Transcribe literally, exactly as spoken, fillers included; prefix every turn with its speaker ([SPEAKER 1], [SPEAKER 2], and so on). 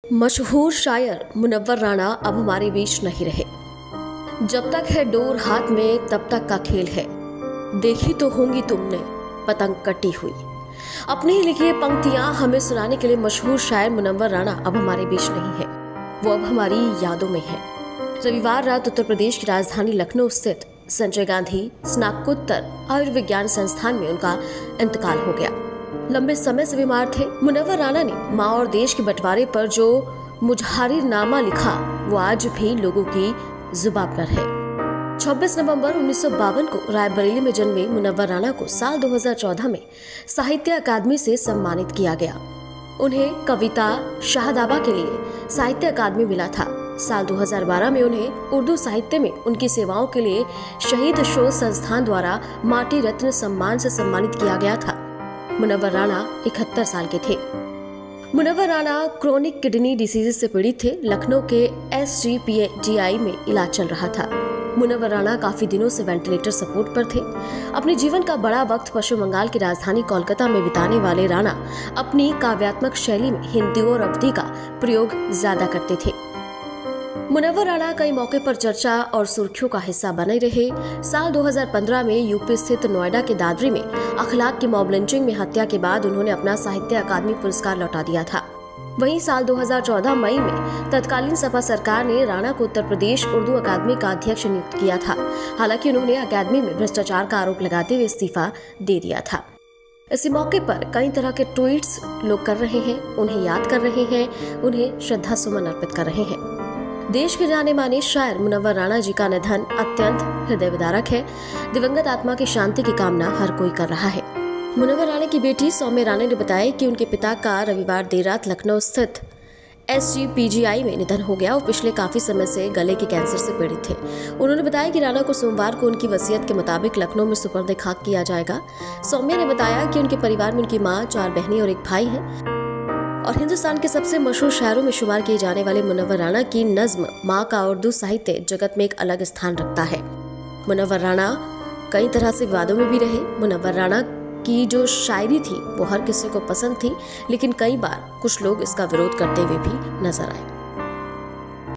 [SPEAKER 1] मशहूर शायर मुनव्वर राणा अब हमारे बीच नहीं रहे। जब तक है डोर हाथ में तब तक का खेल है, देखी तो होंगी तुमने पतंग कटी हुई। अपने ही लिखी पंक्तियां हमें सुनाने के लिए मशहूर शायर मुनव्वर राणा अब हमारे बीच नहीं है, वो अब हमारी यादों में है। रविवार रात उत्तर प्रदेश की राजधानी लखनऊ स्थित संजय गांधी स्नातकोत्तर आयुर्विज्ञान संस्थान में उनका इंतकाल हो गया। लंबे समय से बीमार थे मुनव्वर राणा ने माँ और देश के बंटवारे पर जो मुजहारिरनामा लिखा वो आज भी लोगों की जुबान पर है। छब्बीस नवंबर उन्नीस सौ बावन को रायबरेली में जन्मे मुनव्वर राणा को साल दो हज़ार चौदह में साहित्य अकादमी से सम्मानित किया गया। उन्हें कविता शाहदाबा के लिए साहित्य अकादमी मिला था। साल दो हज़ार बारह में उन्हें उर्दू साहित्य में उनकी सेवाओं के लिए शहीद शोध संस्थान द्वारा माटी रत्न सम्मान से सम्मानित किया गया था। मुनव्वर राणा इकहत्तर साल के थे। Munawwar Rana chronic kidney disease से पीड़ित थे। लखनऊ के एस जी पी जी आई में इलाज चल रहा था। मुनव्वर राणा काफी दिनों से वेंटिलेटर सपोर्ट पर थे। अपने जीवन का बड़ा वक्त पश्चिम बंगाल की राजधानी कोलकाता में बिताने वाले राणा अपनी काव्यात्मक शैली में हिंदी और अवधी का प्रयोग ज्यादा करते थे। मुनव्वर राणा कई मौके पर चर्चा और सुर्खियों का हिस्सा बने रहे। साल दो हज़ार पंद्रह में यूपी स्थित नोएडा के दादरी में अखलाक की मॉब लिंचिंग में हत्या के बाद उन्होंने अपना साहित्य अकादमी पुरस्कार लौटा दिया था। वहीं साल दो हज़ार चौदह मई में तत्कालीन सपा सरकार ने राणा को उत्तर प्रदेश उर्दू अकादमी का अध्यक्ष नियुक्त किया था। हालांकि उन्होंने अकादमी में भ्रष्टाचार का आरोप लगाते हुए इस्तीफा दे दिया था। इसी मौके पर कई तरह के ट्वीट्स लोग कर रहे हैं, उन्हें याद कर रहे हैं, उन्हें श्रद्धा सुमन अर्पित कर रहे हैं। देश के जाने माने शायर मुनव्वर राणा जी का निधन अत्यंत हृदय विदारक है। दिवंगत आत्मा की शांति की कामना हर कोई कर रहा है। मुनव्वर राणा की बेटी सौम्या राणा ने बताया कि उनके पिता का रविवार देर रात लखनऊ स्थित एस जी पी जी आई में निधन हो गया। वो पिछले काफी समय से गले के कैंसर से पीड़ित थे। उन्होंने बताया कि राणा को सोमवार को उनकी वसीयत के मुताबिक लखनऊ में सुपर्द खाक किया जाएगा। सौम्या ने बताया कि उनके परिवार में उनकी माँ, चार बहनें और एक भाई है और हिंदुस्तान के सबसे मशहूर शायरों में शुमार किए जाने वाले मुनव्वर राणा की नज्म माँ का उर्दू साहित्य जगत में एक अलग स्थान रखता है। मुनव्वर राणा कई तरह से विवादों में भी रहे। मुनव्वर राणा की जो शायरी थी वो हर किसी को पसंद थी, लेकिन कई बार कुछ लोग इसका विरोध करते हुए भी नजर आए।